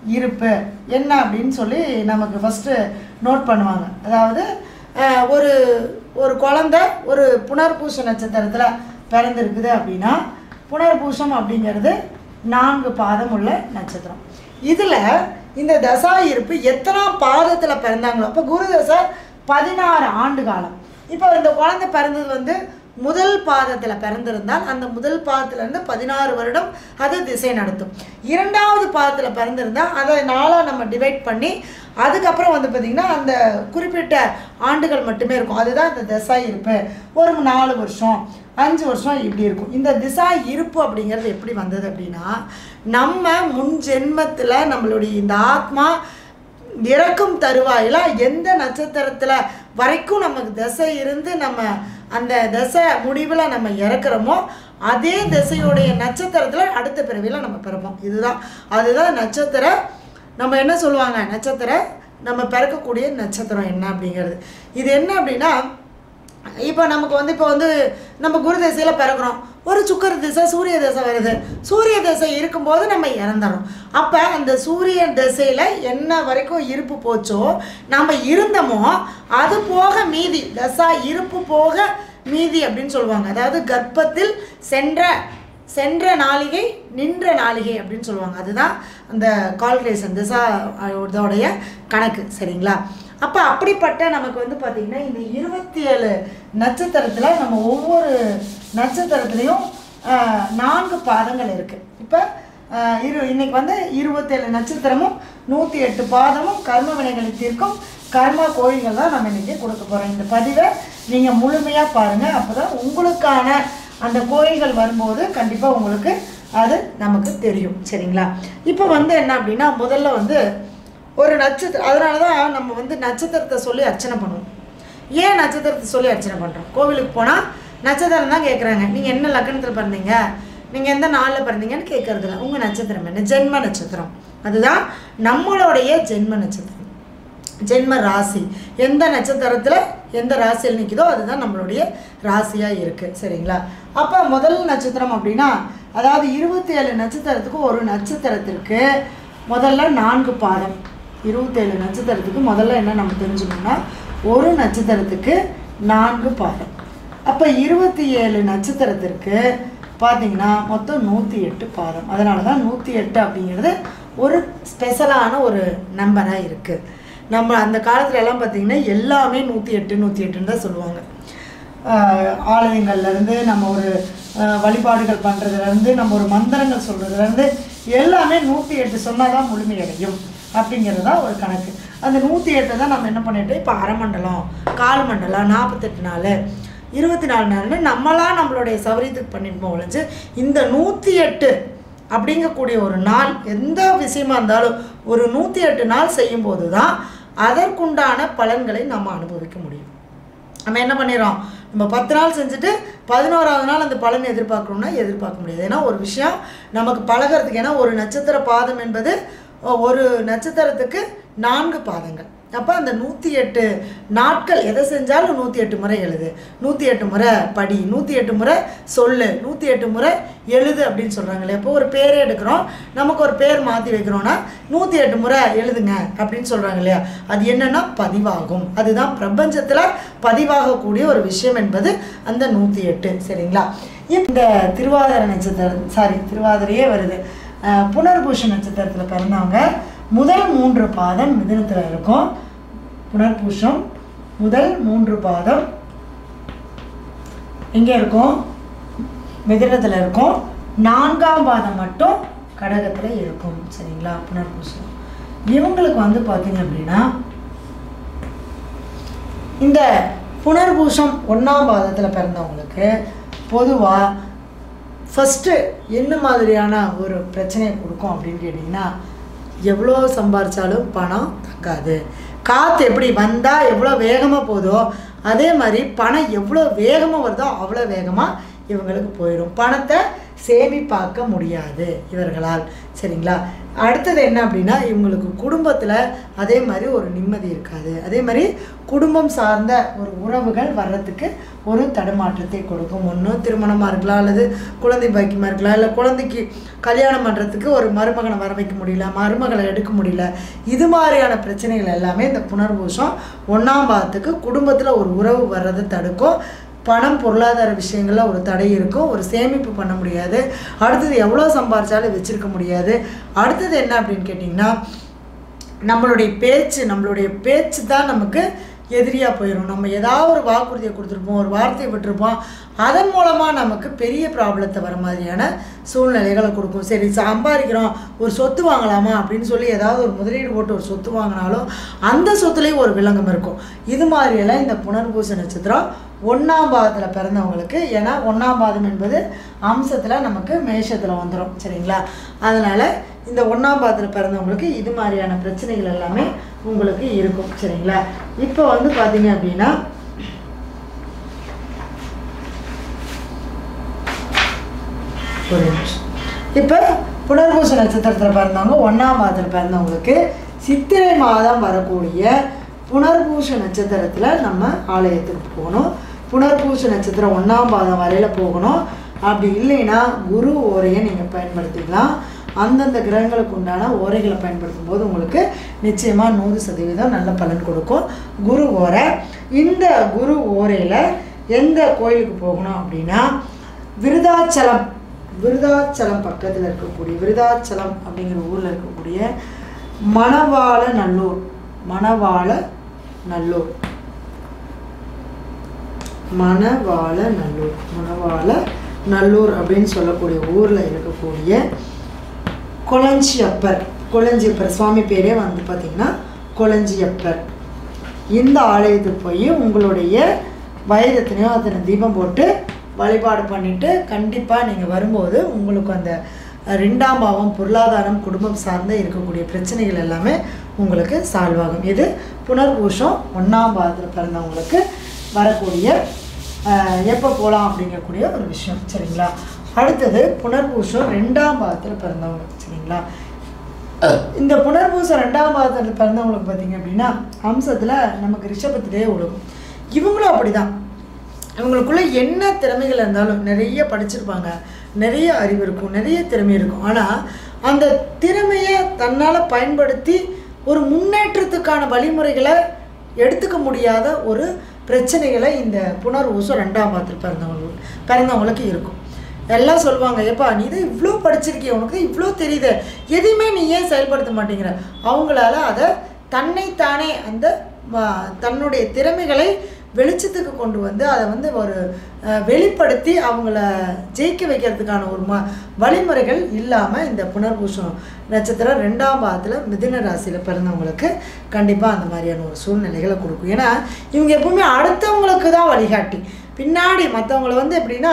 இருப்பு என்ன அப்படின்னு சொல்லி நமக்கு ஃபஸ்ட்டு நோட் பண்ணுவாங்க. அதாவது ஒரு ஒரு குழந்தை ஒரு புனர்பூச நட்சத்திரத்தில் பிறந்திருக்குது அப்படின்னா புனர்பூசம் அப்படிங்கிறது 4 பாதம் உள்ள நட்சத்திரம். இதில் இந்த தசா இருப்பு எத்தனாம் பாதத்தில் பிறந்தாங்களோ, அப்போ குரு தசை 16 ஆண்டு காலம். இப்போ இந்த குழந்தை பிறந்தது வந்து முதல் பாதத்தில் பிறந்திருந்தால் அந்த முதல் பாதத்திலேருந்து 16 வருடம் அது திசை நடத்தும். 2வது பாதத்தில் பிறந்திருந்தால் அதை 4ஆக நம்ம டிவைட் பண்ணி அதுக்கப்புறம் வந்து பார்த்திங்கன்னா அந்த குறிப்பிட்ட ஆண்டுகள் மட்டுமே இருக்கும். அதுதான் இந்த திசா இருப்பு. ஒரு 4 வருஷம் 5 வருஷம் இப்படி இருக்கும். இந்த திசா இருப்பு அப்படிங்கிறது எப்படி வந்தது அப்படின்னா, நம்ம முன் ஜென்மத்தில் நம்மளுடைய இந்த ஆத்மா இறக்கும் தருவாயில் எந்த நட்சத்திரத்தில் வரைக்கும் நமக்கு திசை இருந்து நம்ம அந்த திசை முடிவில் நம்ம இறக்குறோமோ அதே திசையுடைய நட்சத்திரத்தில் அடுத்த பிறவியில் நம்ம பிறப்போம். அதுதான் நட்சத்திர நம்ம என்ன சொல்லுவாங்க, நட்சத்திர நம்ம பிறக்கக்கூடிய நட்சத்திரம் என்ன அப்படிங்கிறது. இது என்ன அப்படின்னா, இப்போ நமக்கு வந்து இப்போ வந்து நம்ம குரு திசையில் பிறக்கிறோம், ஒரு சுக்கர திசை சூரிய திசை வருது. சூரிய திசை இருக்கும்போது நம்ம இறந்துறோம். அப்போ அந்த சூரிய திசையில் என்ன வரைக்கும் இருப்பு போச்சோ நம்ம இருந்தோமோ அது போக மீதி தசா இருப்பு போக மீதி அப்படின்னு சொல்லுவாங்க. அதாவது கர்ப்பத்தில் சென்ற நாளிகை நின்ற நாளிகை அப்படின்னு சொல்லுவாங்க. அதுதான் அந்த கால்குலேஷன் திசா இதோடைய கணக்கு. சரிங்களா? அப்போ அப்படிப்பட்ட நமக்கு வந்து பார்த்திங்கன்னா இந்த 27 நட்சத்திரத்தில் நம்ம ஒவ்வொரு நட்சத்திரத்துலேயும் 4 பாதங்கள் இருக்குது. இப்போ இன்னைக்கு வந்து 27 நட்சத்திரமும் 108 பாதமும் கர்ம வினைகளை தீர்க்கும் கர்மா கோயில்கள் தான் நம்ம இன்றைக்கி கொடுக்க போகிறோம். இந்த பதிவை நீங்கள் முழுமையாக பாருங்கள். அப்போ தான் உங்களுக்கான அந்த கோயில்கள் வரும்போது கண்டிப்பாக உங்களுக்கு அது நமக்கு தெரியும். சரிங்களா? இப்போ வந்து என்ன அப்படின்னா, முதல்ல வந்து ஒரு நட்சத்திரம், அதனால தான் நம்ம வந்து நட்சத்திரத்தை சொல்லி அர்ச்சனை பண்ணுவோம். ஏன் நட்சத்திரத்தை சொல்லி அர்ச்சனை பண்ணுறோம்? கோவிலுக்கு போனால் நட்சத்திரம் தான் கேட்குறாங்க. நீங்கள் என்ன லக்னத்தில் பிறந்தீங்க, நீங்கள் எந்த நாளில் பிறந்தீங்கன்னு கேட்குறதில்ல. உங்கள் நட்சத்திரம் என்ன? ஜென்ம நட்சத்திரம். அதுதான் நம்மளுடைய ஜென்ம நட்சத்திரம், ஜென்ம ராசி. எந்த நட்சத்திரத்தில் எந்த ராசியில் நிற்குதோ அதுதான் நம்மளுடைய ராசியாக இருக்குது. சரிங்களா? அப்போ முதல் நட்சத்திரம் அப்படின்னா, அதாவது 27 நட்சத்திரத்துக்கு ஒரு நட்சத்திரத்திற்கு முதல்ல 4 பாதம். 27 நட்சத்திரத்துக்கு முதல்ல என்ன நம்ம தெரிஞ்சுக்கணும்னா, ஒரு நட்சத்திரத்துக்கு 4 பாதம். அப்போ 27 நட்சத்திரத்திற்கு பார்த்திங்கன்னா மொத்தம் 108 பாதம். அதனால தான் 108 அப்படிங்கிறது ஒரு ஸ்பெஷலான ஒரு நம்பராக இருக்குது. நம்ம அந்த காலத்துல எல்லாம் பார்த்திங்கன்னா எல்லாமே 108 தான் சொல்லுவாங்க. ஆலயங்கள்லேருந்து நம்ம ஒரு வழிபாடுகள் பண்ணுறதுலேருந்து நம்ம ஒரு மந்திரங்கள் சொல்கிறதுலேருந்து எல்லாமே 108 சொன்னால் தான் முழுமையடையும் அப்படிங்கிறது தான் ஒரு கணக்கு. அந்த 108 தான் நம்ம என்ன பண்ணிட்டோம், இப்போ அரை மண்டலம், கால் மண்டலம், 48 நாள், 24 நாள்னு நம்மளாம் நம்மளுடைய சௌரியத்துக்கு பண்ணிட்டு ஒழிஞ்சு இந்த 108 அப்படிங்கக்கூடிய ஒரு நாள் எந்த விஷயமா இருந்தாலும் ஒரு 108 நாள் செய்யும்போது தான் அதற்குண்டான பலன்களை நம்ம அனுபவிக்க முடியும். நம்ம என்ன பண்ணிடுறோம், நம்ம 10 நாள் செஞ்சுட்டு 11ஆவது நாள் அந்த பலன் எதிர்பார்க்கணும்னா எதிர்பார்க்க முடியாது. ஏன்னா ஒரு விஷயம் நமக்கு பழகிறதுக்கு, ஏன்னா ஒரு நட்சத்திர பாதம் என்பது ஒரு நட்சத்திரத்துக்கு 4 பாதங்கள். அப்போ அந்த 108 நாட்கள் எதை செஞ்சாலும் 108 முறை எழுது, 108 முறை படி, 108 முறை சொல்லு, 108 முறை எழுது அப்படின்னு சொல்கிறாங்களே. இப்போ ஒரு பேரே எடுக்கிறோம், நமக்கு ஒரு பேர் மாற்றி வைக்கிறோன்னா 108 முறை எழுதுங்க அப்படின்னு சொல்கிறாங்க இல்லையா. அது என்னென்னா பதிவாகும். அதுதான் பிரபஞ்சத்தில் பதிவாகக்கூடிய ஒரு விஷயம் என்பது அந்த 108. சரிங்களா? இந்த திருவாதிரை நட்சத்திரம், திருவாதிரையே வருது, புனர்பூச நட்சத்திரத்தில் பிறந்தவங்க முதல் 3 பாதம் மிதுனத்தில் இருக்கும். புனர்பூசம் முதல் 3 பாதம் எங்கே இருக்கும், மிதுனத்தில் இருக்கும். 4ஆம் பாதம் மட்டும் கடகத்தில் இருக்கும். சரிங்களா? புனர்பூசம் இவங்களுக்கு வந்து பார்த்தீங்க அப்படின்னா, இந்த புனர்பூசம் 1ஆம் பாதத்தில் பிறந்தவங்களுக்கு பொதுவாக ஃபஸ்ட்டு என்ன மாதிரியான ஒரு பிரச்சனையை கொடுக்கும் அப்படின்னு கேட்டிங்கன்னா, எவ்வளோ சம்பாரித்தாலும் பணம் தங்காது. காற்று எப்படி வந்தால் எவ்வளோ வேகமாக போதோ அதே மாதிரி பணம் எவ்வளோ வேகமாக வருதோ அவ்வளோ வேகமாக இவங்களுக்கு போயிடும். பணத்தை சேமிப்பாக்க முடியாது இவர்களால். சரிங்களா? அடுத்தது என்ன அப்படின்னா இவங்களுக்கு குடும்பத்தில் அதே மாதிரி ஒரு நிம்மதி இருக்காது. அதே மாதிரி குடும்பம் சார்ந்த ஒரு உறவுகள் வர்றதுக்கு ஒரு தடுமாற்றத்தை கொடுக்கும். ஒன்று திருமணமாக இருக்கலாம், அல்லது குழந்தை பாக்கியமாக இருக்கலாம், இல்லை குழந்தைக்கு கல்யாணம் பண்ணுறதுக்கு ஒரு மருமகனை வர வைக்க முடியல, மருமகளை எடுக்க முடியல. இது மாதிரியான பிரச்சனைகள் எல்லாமே இந்த புனர்பூசம் 1ஆம் பாதத்துக்கு குடும்பத்தில் ஒரு உறவு வர்றதை தடுக்கும். பணம் பொருளாதார விஷயங்களில் ஒரு தடை இருக்கும். ஒரு சேமிப்பு பண்ண முடியாது. அடுத்தது எவ்வளோ சம்பாரிச்சாலும் வச்சுருக்க முடியாது. அடுத்தது என்ன அப்படின்னு கேட்டிங்கன்னா நம்மளுடைய பேச்சு தான் நமக்கு எதிரியாக போயிடும். நம்ம ஏதாவது ஒரு வாக்குறுதியை கொடுத்துருப்போம், ஒரு வார்த்தையை விட்டுருப்போம், அதன் மூலமாக நமக்கு பெரிய ப்ராப்ளத்தை வர மாதிரியான சூழ்நிலைகளை கொடுக்கும். சரி சம்பாதிக்கிறோம், ஒரு சொத்து வாங்கலாமா அப்படின்னு சொல்லி ஏதாவது ஒரு முதலீடு போட்டு ஒரு சொத்து வாங்கினாலும் அந்த சொத்துலேயும் ஒரு வில்லங்கம் இருக்கும். இது மாதிரியெல்லாம் இந்த புனர்பூச நட்சத்திரம் 1ஆம் பாதத்தில் பிறந்தவங்களுக்கு, ஏன்னா 1ஆம் பாதம் என்பது அம்சத்தில் நமக்கு மேஷத்தில் வந்துடும். சரிங்களா? அதனால் இந்த 1ஆம் பாதத்தில் பிறந்தவங்களுக்கு இது மாதிரியான பிரச்சனைகள் எல்லாமே உங்களுக்கு இருக்கும். சரிங்களா? இப்போ பார்த்தீங்க அப்படின்னா ஒரு நிமிஷம். இப்போ புனர்பூச நட்சத்திரத்தில் பிறந்தவங்க 1ஆம் பாதத்தில் பிறந்தவங்களுக்கு சித்திரை மாதம் வரக்கூடிய புனர்பூச நட்சத்திரத்தில் நம்ம ஆலயத்துக்கு போகணும். புனர்பூச நட்சத்திரம் 1ஆம் பாதம் வரையில் போகணும். அப்படி இல்லைன்னா குரு ஓரையை நீங்கள் பயன்படுத்திக்கலாம். அந்தந்த கிரகங்களுக்கு உண்டான ஓரைகளை பயன்படுத்தும் போது உங்களுக்கு நிச்சயமாக 100% நல்ல பலன் கொடுக்கும் குரு ஓரை. இந்த குரு ஓரையில் எந்த கோயிலுக்கு போகணும் அப்படின்னா விருதாச்சலம் பக்கத்தில் இருக்கக்கூடிய விருதாச்சலம் அப்படிங்கிற ஊரில் இருக்கக்கூடிய மணவாள நல்லூர் அப்படின்னு சொல்லக்கூடிய ஊரில் இருக்கக்கூடிய கொளஞ்சியப்பர் சுவாமி பேரே பார்த்திங்கன்னா கொளஞ்சியப்பர். இந்த ஆலயத்துக்கு போய் உங்களுடைய வயதத்தினையோ அத்தனை தீபம் போட்டு வழிபாடு பண்ணிவிட்டு கண்டிப்பாக நீங்கள் வரும்போது உங்களுக்கு அந்த 2ஆம் பாவம் பொருளாதாரம் குடும்பம் சார்ந்த இருக்கக்கூடிய பிரச்சனைகள் எல்லாமே உங்களுக்கு சால்வ் ஆகும். இது புனர்பூசம் 1ஆம் பாதத்தில் பிறந்தவங்களுக்கு வரக்கூடிய எப்போ போகலாம் அப்படிங்கக்கூடிய ஒரு விஷயம். சரிங்களா? அடுத்தது புனர்பூசம் 2ஆம் பாதத்தில் பிறந்தவங்க. சரிங்களா? இந்த புனர்பூசம் 2ஆம் பாதத்தில் பிறந்தவங்களுக்கு பார்த்தீங்க அப்படின்னா அம்சத்தில் நமக்கு ரிஷபத்திலே உலகம். இவங்களும் அப்படி தான். இவங்களுக்குள்ள என்ன திறமைகள் இருந்தாலும் நிறைய படிச்சிருப்பாங்க, நிறைய அறிவு இருக்கும், நிறைய திறமை இருக்கும். ஆனால் அந்த திறமையை தன்னால் பயன்படுத்தி ஒரு முன்னேற்றத்துக்கான வழிமுறைகளை எடுத்துக்க முடியாத ஒரு பிரச்சனைகளை இந்த புனர்பூசம் 2ஆம் பாதத்தில் பிறந்தவங்களுக்கு இருக்கும். எல்லாம் சொல்லுவாங்க, எப்பா நீ தான் இவ்வளோ படிச்சிருக்கிய, உனக்கு தான் இவ்வளோ தெரியுது, எதையுமே நீ ஏன் செயல்படுத்த மாட்டேங்கிற. அவங்களால அதை தன்னைத்தானே அந்த தன்னுடைய திறமைகளை வெளிச்சத்துக்கு கொண்டு வந்து அதை ஒரு வெளிப்படுத்தி அவங்கள ஜெயிக்க வைக்கிறதுக்கான ஒரு வழிமுறைகள் இல்லாமல் இந்த புனர்பூசம் நட்சத்திரம் 2ஆம் பாதத்தில் மிதுன ராசியில் பிறந்தவங்களுக்கு கண்டிப்பாக அந்த மாதிரியான ஒரு சூழ்நிலைகளை கொடுக்கும். ஏன்னா இவங்க எப்பவுமே அடுத்தவங்களுக்கு தான் வழிகாட்டி. பின்னாடி மற்றவங்களை எப்படின்னா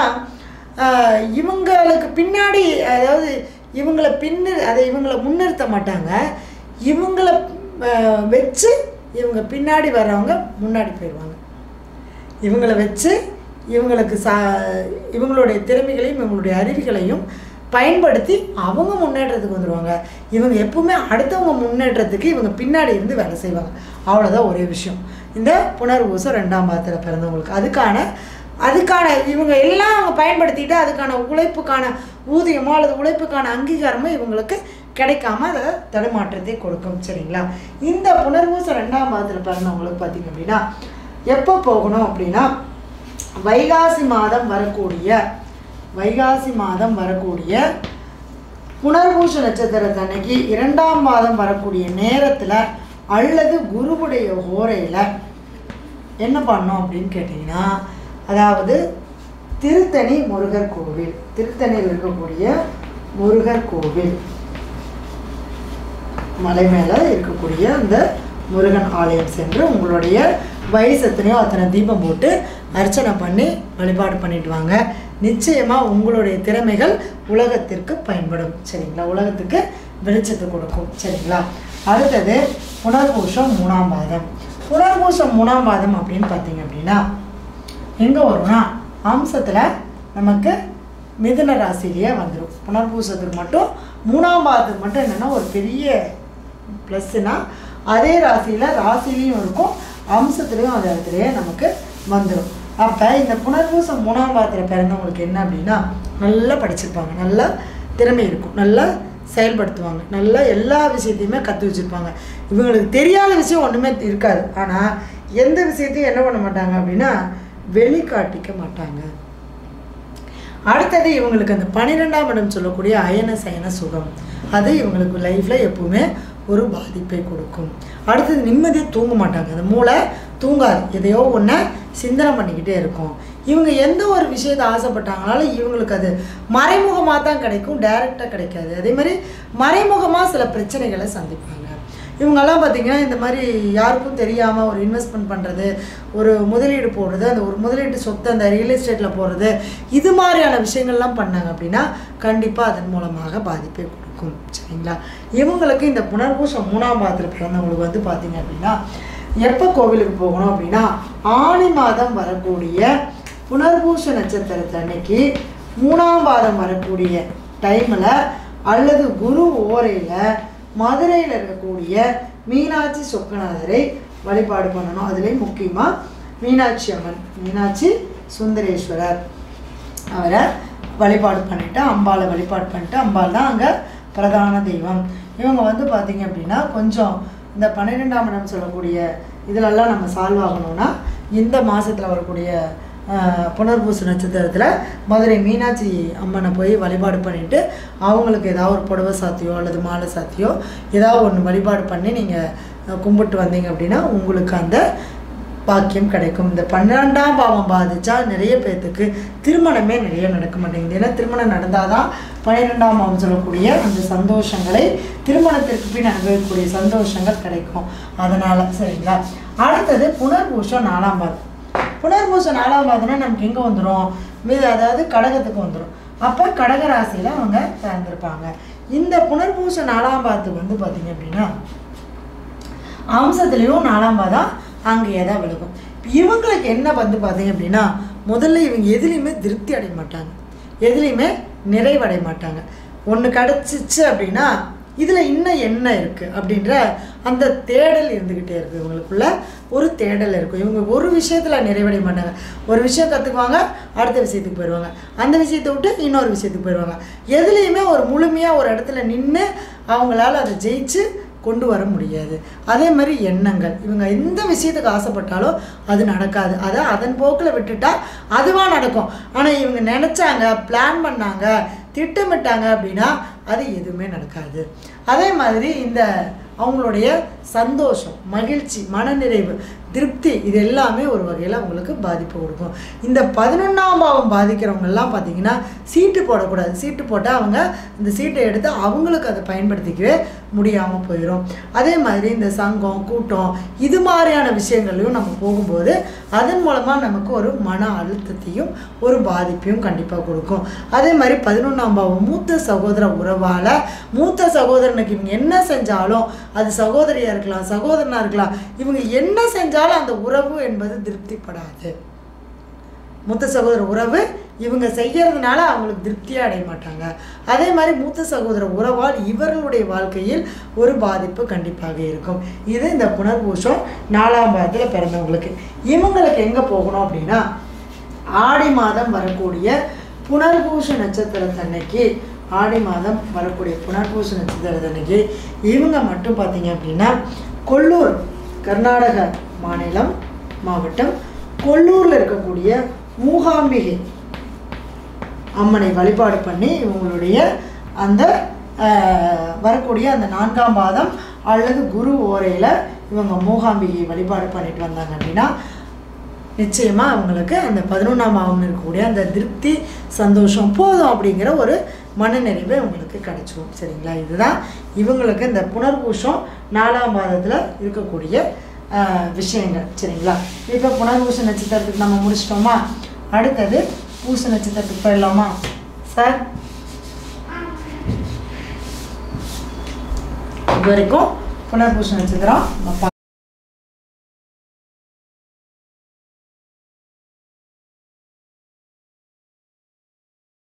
இவங்களுக்கு பின்னாடி, அதாவது இவங்களை முன்னிறுத்த மாட்டாங்க. இவங்களை வச்சு இவங்க பின்னாடி வர்றவங்க முன்னாடி போயிடுவாங்க. இவங்களை வச்சு இவங்களுடைய திறமைகளையும் இவங்களுடைய அறிவுகளையும் பயன்படுத்தி அவங்க முன்னேற்றத்துக்கு வந்துடுவாங்க. இவங்க எப்பவுமே அடுத்தவங்க முன்னேற்றத்துக்கு இவங்க பின்னாடி இருந்து வேலை செய்வாங்க. அவ்வளோதான் ஒரே விஷயம் இந்த புனர்பூசம் 2ஆம் பாதத்தில் பிறந்தவங்களுக்கு. அதுக்கான இவங்க எல்லாம் அவங்க பயன்படுத்திட்டு அதுக்கான உழைப்புக்கான ஊதியமோ அல்லது உழைப்புக்கான அங்கீகாரமோ இவங்களுக்கு கிடைக்காம அதை தடுமாற்றத்தை கொடுக்கும். சரிங்களா? இந்த புனர்பூசம் 2ஆம் பாதத்தில் பிறந்தவங்களுக்கு பார்த்தீங்க அப்படின்னா எப்போ போகணும் அப்படின்னா வைகாசி மாதம் வரக்கூடிய புனர்பூச நட்சத்திரத்தன்னைக்கு 2ஆம் மாதம் வரக்கூடிய நேரத்தில் அல்லது குருவுடைய ஓரையில் என்ன பண்ணோம் அப்படின்னு கேட்டிங்கன்னா, அதாவது திருத்தணியில் இருக்கக்கூடிய முருகர் கோவில், மலை மேலே இருக்கக்கூடிய அந்த முருகன் ஆலயம் சென்று உங்களுடைய வயசு எத்தனையோ அத்தனை தீபம் போட்டு அர்ச்சனை பண்ணி வழிபாடு பண்ணிட்டு வாங்க. நிச்சயமாக உங்களுடைய திறமைகள் உலகத்திற்கு பயன்படும். சரிங்களா? உலகத்துக்கு வெளிச்சத்தை கொடுக்கும். சரிங்களா? அடுத்தது புனர்பூசம் 3ஆம் பாதம் அப்படின்னு பார்த்தீங்க அப்படின்னா எங்கே வரும்னா அம்சத்தில் நமக்கு மிதுன ராசிலேயே வந்துடும். புனர்பூசத்துக்கு மட்டும் 3ஆம் பாதத்துக்கு மட்டும் என்னென்னா ஒரு பெரிய ப்ளஸ்ஸுனால் அதே ராசிலையும் இருக்கும், அம்சத்துலேயும் அந்த இடத்துலையே நமக்கு வந்துடும். அப்போ இந்த புனர்பூசம் 3ஆம் பாதத்தில் பிறந்தவங்களுக்கு என்ன அப்படின்னா நல்லா படிச்சிருப்பாங்க, நல்லா திறமை இருக்கும், நல்லா செயல்படுத்துவாங்க, நல்லா எல்லா விஷயத்தையுமே கற்று வச்சுருப்பாங்க. இவங்களுக்கு தெரியாத விஷயம் ஒன்றுமே இருக்காது. ஆனால் எந்த விஷயத்தையும் என்ன பண்ண மாட்டாங்க அப்படின்னா வெளிக்காட்டிக்க மாட்டாங்க. அடுத்தது இவங்களுக்கு அந்த 12ஆம் இடம் சொல்லக்கூடிய அயன சயன சுகம், அது இவங்களுக்கு லைஃப்பில் எப்பவுமே ஒரு பாதிப்பை கொடுக்கும். அடுத்தது நிம்மதியாக தூங்க மாட்டாங்க, அந்த மூளை தூங்காது, எதையோ ஒன்று சிந்தனை பண்ணிக்கிட்டே இருக்கும். இவங்க எந்த ஒரு விஷயத்தை ஆசைப்பட்டாங்கனாலும் இவங்களுக்கு அது மறைமுகமாக தான் கிடைக்கும், டைரெக்டாக கிடைக்காது. அதே மாதிரி மறைமுகமாக சில பிரச்சனைகளை சந்திப்பாங்க. இவங்கெல்லாம் பார்த்திங்கன்னா இந்த மாதிரி யாருக்கும் தெரியாமல் ஒரு இன்வெஸ்ட்மெண்ட் பண்ணுறது, ஒரு முதலீடு போடுறது, அந்த ஒரு முதலீட்டு சொத்து அந்த ரியல் எஸ்டேட்டில் போடுறது, இது மாதிரியான விஷயங்கள்லாம் பண்ணாங்க அப்படின்னா கண்டிப்பாக அதன் மூலமாக பாதிப்பை கொடுக்கும். சரிங்களா? இவங்களுக்கு இந்த புனர்பூசம் 3ஆம் பாதத்தில் பிறந்தவங்களுக்கு வந்து பார்த்திங்க அப்படின்னா எப்போ கோவிலுக்கு போகணும் அப்படின்னா ஆனி மாதம் வரக்கூடிய புனர்பூச நட்சத்திரத்தை அன்னைக்கு 3ஆம் பாதம் வரக்கூடிய டைமில் அல்லது குரு ஓரையில் மதுரையில் இருக்கக்கூடிய மீனாட்சி சொக்கநாதரை வழிபாடு பண்ணணும். அதுலேயும் முக்கியமாக மீனாட்சி அம்மன், மீனாட்சி சுந்தரேஸ்வரர் அவரை வழிபாடு பண்ணிவிட்டு அம்பாளை வழிபாடு பண்ணிட்டு, அம்பாள் தான் அங்கே பிரதான தெய்வம். இவங்க வந்து பார்த்திங்க அப்படின்னா கொஞ்சம் இந்த 12ஆம் இடம் சொல்லக்கூடிய இதிலெல்லாம் நம்ம சால்வ் ஆகணும்னா இந்த மாதத்தில் வரக்கூடிய புனர்பூச நட்சத்திரத்தில் மதுரை மீனாட்சி அம்மனை போய் வழிபாடு பண்ணிவிட்டு அவங்களுக்கு ஏதாவது ஒரு புடவை சாத்தியோ அல்லது மாலை சாத்தியோ ஏதாவது ஒன்று வழிபாடு பண்ணி நீங்கள் கும்பிட்டு வந்தீங்க அப்படின்னா உங்களுக்கு அந்த பாக்கியம் கிடைக்கும். இந்த 12ஆம் பாவம் பாதித்தா நிறைய பேர்த்துக்கு திருமணமே நிறைய நடக்க மாட்டேங்குது. ஏன்னா திருமணம் நடந்தால் தான் 12ஆம் பாவம் சொல்லக்கூடிய அந்த சந்தோஷங்களை, திருமணத்திற்கு பின் அனுபவிக்கக்கூடிய சந்தோஷங்கள் கிடைக்கும். அதனால் சரிங்களா? அடுத்தது புனர்பூசம் 4ஆம் பாதம். புனர்பூசம் 4ஆம் பாதம்னா நமக்கு எங்கே வந்துடும், அதாவது கடகத்துக்கு வந்துடும். அப்போ கடக ராசியில் அவங்க பிறந்திருப்பாங்க. இந்த புனர்பூசம் 4ஆம் பாதத்துக்கு வந்து பார்த்திங்க அப்படின்னா அம்சத்துலேயும் 4ஆம் பாதம் அங்கேயே தான் விழுகும். இவங்களுக்கு என்ன வந்து பார்த்திங்க அப்படின்னா முதல்ல இவங்க எதுலேயுமே திருப்தி அடைய மாட்டாங்க, எதுலேயுமே நிறைவடைய மாட்டாங்க. ஒன்று கிடச்சிச்சு அப்படின்னா இதில் இன்னும் என்ன இருக்குது அப்படின்ற அந்த தேடல் இருந்துக்கிட்டே இருக்குது. இவங்களுக்குள்ள ஒரு தேடல் இருக்கும். இவங்க ஒரு விஷயத்தில் நிறைவடைய மாட்டாங்க. ஒரு விஷயம் கற்றுக்குவாங்க, அடுத்த விஷயத்துக்கு போயிடுவாங்க, அந்த விஷயத்தை விட்டு இன்னொரு விஷயத்துக்கு போயிடுவாங்க. எதுலேயுமே ஒரு முழுமையாக ஒரு இடத்துல நின்று அவங்களால அதை ஜெயிச்சு கொண்டு வர முடியாது. அதே மாதிரி எண்ணங்கள், இவங்க எந்த விஷயத்துக்கு ஆசைப்பட்டாலும் அது நடக்காது. அதை அதன் போக்கில் விட்டுட்டா அதுவாக நடக்கும். ஆனால் இவங்க நினச்சாங்க, பிளான் பண்ணாங்க, திட்டமிட்டாங்க அப்படின்னா அது எதுவுமே நடக்காது. அதே மாதிரி இந்த அவங்களுடைய சந்தோஷம், மகிழ்ச்சி, மனநிறைவு, திருப்தி, இது எல்லாமே ஒரு வகையில் அவங்களுக்கு பாதிப்பு கொடுக்கும். இந்த 11ஆம் பாவம் பாதிக்கிறவங்கெல்லாம் பார்த்திங்கன்னா சீட்டு போடக்கூடாது. சீட்டு போட்டால் அவங்க இந்த சீட்டை எடுத்து அவங்களுக்கு அதை பயன்படுத்திக்கவே முடியாமல் போயிடும். அதே மாதிரி இந்த சங்கம், கூட்டம், இது மாதிரியான விஷயங்களையும் நம்ம போகும்போது அதன் மூலமாக நமக்கு ஒரு மன அழுத்தத்தையும் ஒரு பாதிப்பையும் கண்டிப்பாக கொடுக்கும். அதே மாதிரி 11ஆம் பாவம் மூத்த சகோதர உறவால், மூத்த சகோதரனுக்கு இவங்க என்ன செஞ்சாலும், அது சகோதரியாக இருக்கலாம், சகோதரனாக இருக்கலாம், இவங்க என்ன செஞ்சாலும் அந்த உறவு என்பது திருப்திப்படாது. மூத்த சகோதர உறவு இவங்க செய்யறதுனால அவங்களுக்கு திருப்தியாக அடைய மாட்டாங்க. அதே மாதிரி மூத்த சகோதர உறவால் இவர்களுடைய வாழ்க்கையில் ஒரு பாதிப்பு கண்டிப்பாக இருக்கும். இது இந்த புனர்பூசம் 4ஆம் பாதத்தில் பிறந்தவங்களுக்கு. இவங்களுக்கு எங்கே போகணும் அப்படின்னா ஆடி மாதம் வரக்கூடிய புனர்பூச நட்சத்திரத்தன்னைக்கு, ஆடி மாதம் வரக்கூடிய புனர்பூச நட்சத்திரத்தன்னைக்கு இவங்க மட்டும் பார்த்தீங்க அப்படின்னா கொல்லூர், கர்நாடக மாவட்டம் கொல்லூரில் இருக்கக்கூடிய மூகாம்பிகை அம்மனை வழிபாடு பண்ணி இவங்களுடைய அந்த வரக்கூடிய அந்த 4ஆம் பாதம் அல்லது குரு ஓரையில் இவங்க மூகாம்பிகை வழிபாடு பண்ணிட்டு வந்தாங்க அப்படின்னா நிச்சயமாக அவங்களுக்கு அந்த 11ஆம் பாவம் இருக்கக்கூடிய அந்த திருப்தி, சந்தோஷம் போதும் அப்படிங்கிற ஒரு மனநிறைவு உங்களுக்கு கிடைச்சிடும். சரிங்களா? இதுதான் இவங்களுக்கு இந்த புனர்பூசம் 4ஆம் பாதத்தில் இருக்கக்கூடிய விஷயங்கள். சரிங்களா? இப்போ புனர்பூச நட்சத்திரத்துக்கு நம்ம முடிச்சிட்டோமா? அடுத்தது பூச நட்சத்திரத்துக்கு போயிடலாமா சார்? இது வரைக்கும் புனர்பூச நட்சத்திரம்